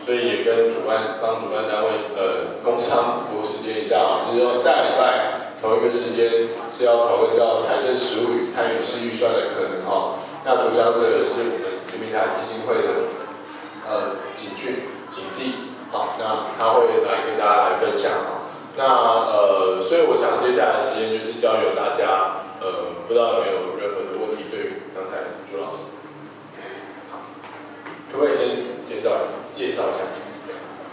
所以也跟帮主办单位工商服务时间一下啊，就是说下礼拜同一个时间是要讨论到财政实务与参与式预算的可能哈。那主讲者是我们前平台基金会的景记，好，那他会来跟大家来分享哈。那所以我想接下来的时间就是交由大家，不知道有没有任何的问题对于刚才朱老师，好，可不可以先介绍一下自己？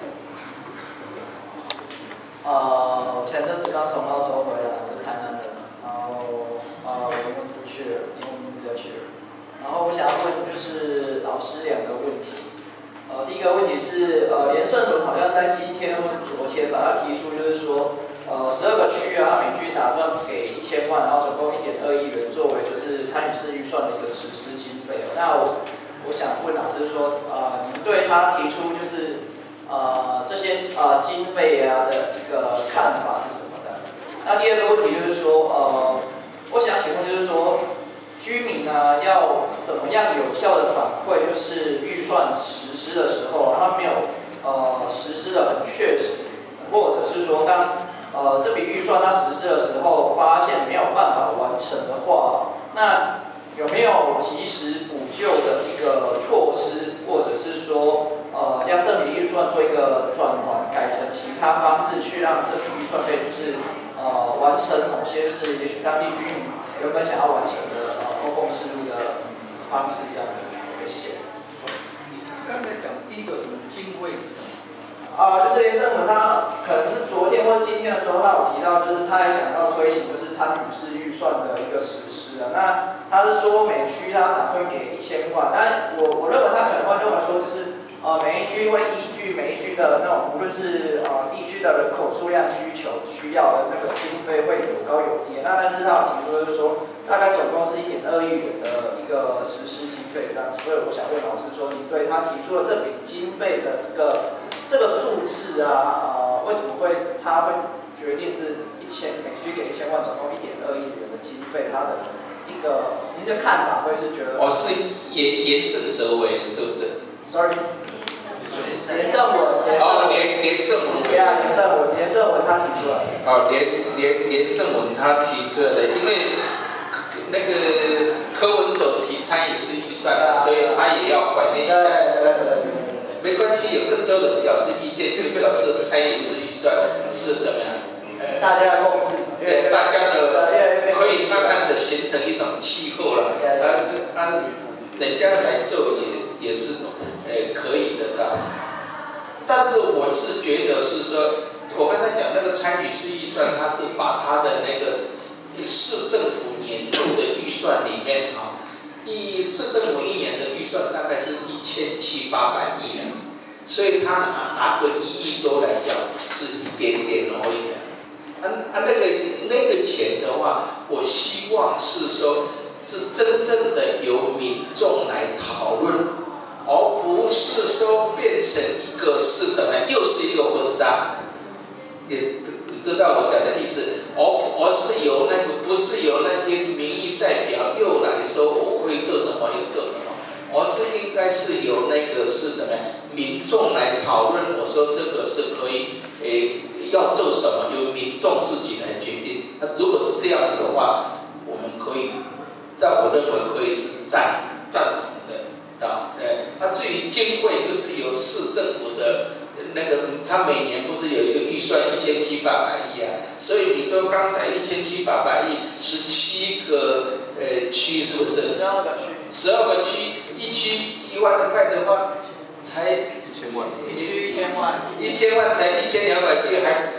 我前阵子刚从澳洲回来，我是台南人，然后我公司去了，因为我们比较去了，然后我想要问就是老师2个问题。第一个问题是，连胜文好像在今天或是昨天把他提出，就是说，12个区啊，每区打算给1000万，然后总共1.2亿元作为就是参与式预算的一个实施经费。那我想问老师说，您对他提出就是这些经费啊的一个看法是什么这样子？那第二个问题就是说，我想请问就是说。居民呢要怎么样有效的反馈？就是预算实施的时候，他没有实施的很确实，或者是说当这笔预算它实施的时候，发现没有办法完成的话，那有没有及时补救的一个措施，或者是说将这笔预算做一个转换，改成其他方式去让这笔预算可以就是完成某些就是也许当地居民原本想要完成的。公共事务的方式这样子，谢谢。 你刚才讲第一个经费是什么？ 就是连胜文他可能是昨天或者今天的时候，他有提到，就是他也想要推行就是参与式预算的一个实施啊。那他是说每区他打算给1000万，那我认为他可能会认为说，就是每一区会依据每一区的那种无论是地区的人口数量需求需要的那个经费会有高有低。那但是他有提出就是说。大概总共是1.2亿元的一个实施经费这样子，所以我想问老师说，您对他提出了这笔经费的这个数字啊，为什么他会决定是每区给1000万，总共1.2亿元的经费？他的一个您的看法会是觉得？ 是连胜哲伟是不是 ？Sorry， 连胜文。 连胜文。 对啊，连胜文他提出来。 连胜文他提出来的，因为。那个柯文哲提参与式预算，所以他也要怀念一下。没关系，有更多人表示意见，就表示参与式预算是怎么样？ 大家的共识。 对，大家的可以慢慢的形成一种气候了。人家来做也是可以的到。但是我是觉得是说，我刚才讲那个参与式预算，它是把它的那个市政府。年度的预算里面市政府1年的预算大概是1700-800亿元，所以他拿个1亿多来讲是一点点而已。那个钱的话，我希望是说是真正的由民众来讨论，而不是说变成一个是怎么样，又是一个文章。你知道我讲的意思？而是由不是由那些民意代表又来说我会做什么又做什么，而是应该是由那个是怎么样民众来讨论。我说这个是可以，要做什么由民众自己来决定。如果是这样子的话，我们可以，在我认为可以是赞同的，至于经费就是由市政府的。那个他每年不是有一个预算1700-800亿啊，所以你说刚才1700-800亿，17个区是不是 ？12个区。 12个区，一区1万块的话，才 1000万。 一区1000万。 1000万才1200亿，还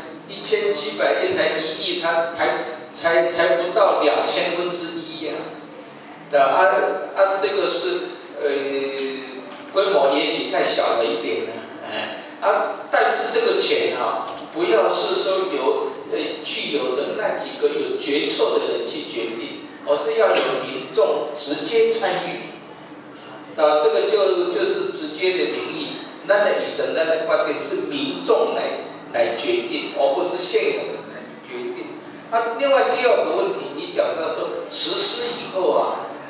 1700亿才1亿，他才不到1/2000呀。这个是规模也许太小了一点了。但是这个钱不要是说由具有的那几个有决策的人去决定，而是要有民众直接参与。这个就是直接的民意，那以省的观点是民众来决定，而不是现有的人来决定。另外第二个问题，你讲到说实施以后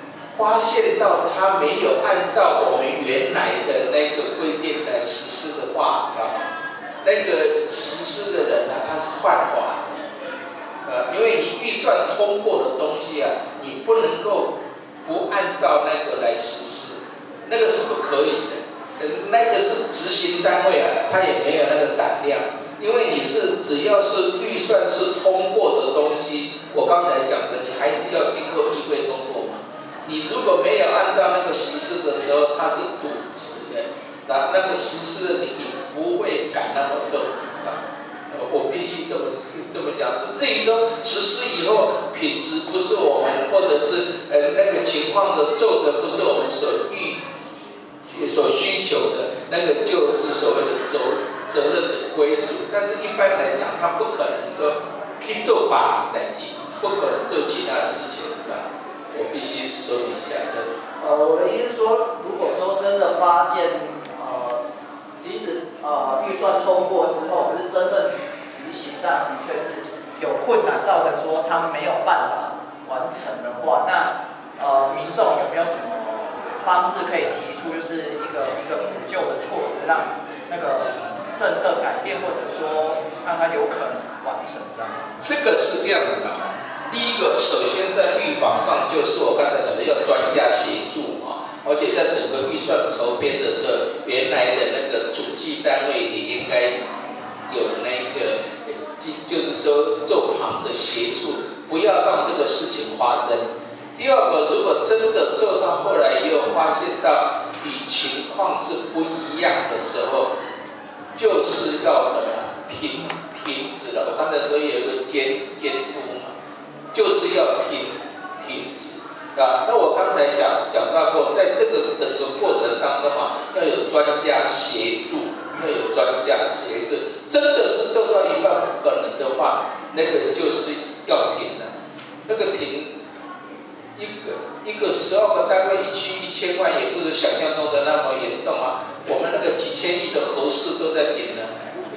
发现到他没有按照我们原来的那个规定来实施的话，那个实施的人他是犯法的，因为你预算通过的东西你不能够不按照那个来实施，那个是不可以的，那个是执行单位他也没有那个胆量，因为你是只要是预算是通过的东西，我刚才讲的，你还是要经过议会通过嘛。你如果没有按照那个实施的时候，它是渎职的，那个实施的你不会改那么重我必须这么讲。至于说实施以后品质不是我们，或者是那个情况的做的不是我们所需求的，那个就是所谓的责任的归属。但是一般来讲，他不可能说去做把代志，不可能做其他的事情，我必须说明一下的。 我的意思是说，如果说真的发现，即使预算通过之后，可是真正执行上的确是有困难，造成说他们没有办法完成的话，那民众有没有什么方式可以提出，就是一个补救的措施，让那个政策改变，或者说让它有可能完成这样子？ 这个是这样子的。第一个，首先在预防上，就是我刚才讲的要专家协助而且在整个预算筹编的时候，原来的那个主计单位也应该有那个，就是说做旁的协助，不要让这个事情发生。第二个，如果真的做到后来又发现到与情况是不一样的时候，就是要停止了。我刚才说有一个监督嘛，就是要停止。那我刚才讲到过，在这个整个过程当中要有专家协助，真的是做到一半不可能的话，那个就是要停了。那个停，一个12个单位1区1000万，也不是想象中的那么严重我们那个几千亿的核四都在停了，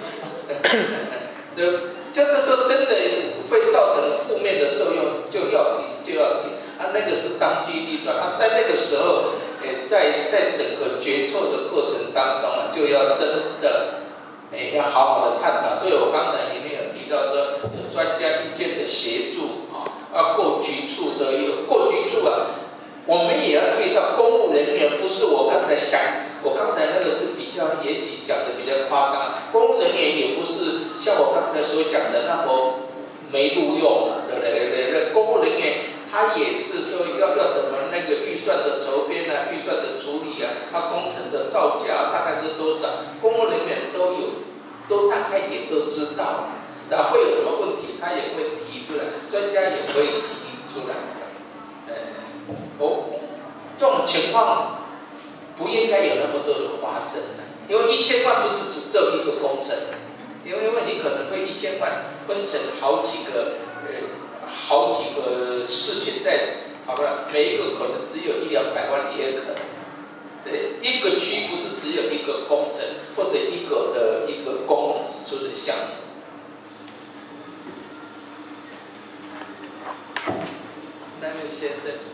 就是说真的会造成负面的作用，就要停。那个是当机立断在那个时候，在整个决策的过程当中就要真的要好好的探讨。所以我刚才里面有提到说，有专家意见的协助各局处都有。各局处我们也要注意到，公务人员不是我刚才那个是比较，也许讲的比较夸张。公务人员也不是像我刚才所讲的那么没录用对不对？公务人员他也是说要怎么那个预算的筹编预算的处理他工程的造价大概是多少，公务人员都大概也都知道那会有什么问题，他也会提出来，专家也会提出来。这种情况不应该有那么多的发生因为1000万不是只做一个工程，因为你可能会1000万分成好几个事情在讨论，每一个可能只有100-200万也有可能。一个区不是只有一个工程或者一个公共支出的项目。那位先生。